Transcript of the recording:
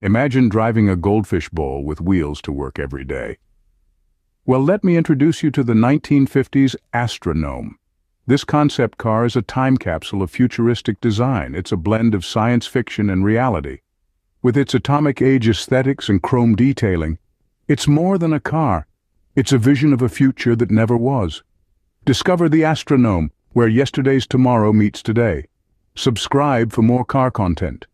Imagine driving a Goldfish bowl with wheels to work every day. Well, let me introduce you to the 1950s Astra Gnome. This concept car is a time capsule of futuristic design. It's a blend of science fiction and reality. With its atomic age aesthetics and chrome detailing, it's more than a car. It's a vision of a future that never was. Discover the Astra Gnome, where yesterday's tomorrow meets today. Subscribe for more car content.